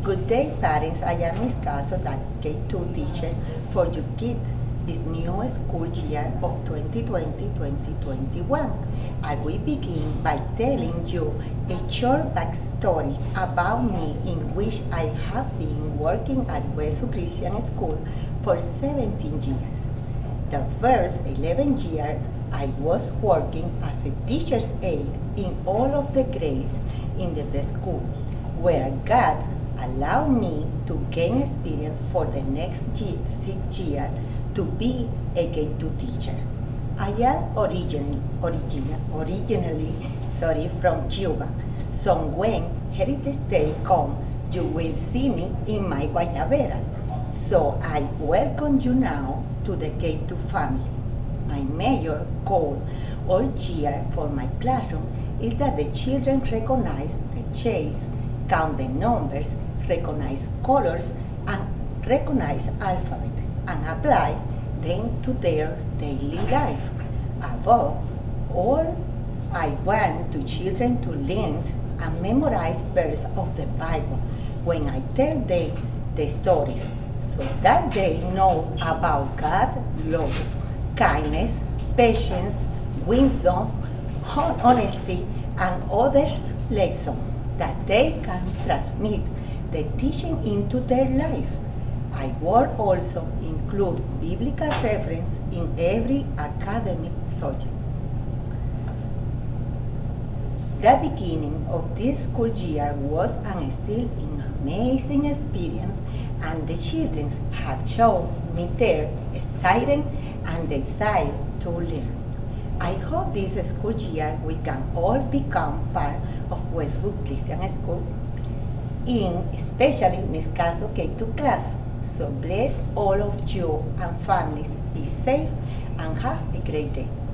Good day, parents. I am Miss Caso, the K2 teacher for your kids this new school year of 2020-2021. I will begin by telling you a short backstory about me in which I have been working at Westwood Christian School for 17 years. The first 11 years, I was working as a teacher's aide in all of the grades in the preschool, where God allowed me to gain experience for the next 6 years to be a K2 teacher. I am originally from Cuba, so when Heritage Day comes, you will see me in my Guayabera. So I welcome you now to the K2 family. My major goal all year for my classroom is that the children recognize the shapes, count the numbers, recognize colors, and recognize alphabet, and apply them to their daily life. Above all, I want the children to learn and memorize verses of the Bible when I tell them the stories, so that they know about God's love, kindness, patience, wisdom, honesty, and others' lessons that they can transmit the teaching into their life. I will also include biblical reference in every academic subject. The beginning of this school year was and still an amazing experience, and the children have shown me their excitement and desire to learn. I hope this school year we can all become part of Westwood Christian School, especially Miss Caso K2 class. So bless all of you and families. Be safe and have a great day.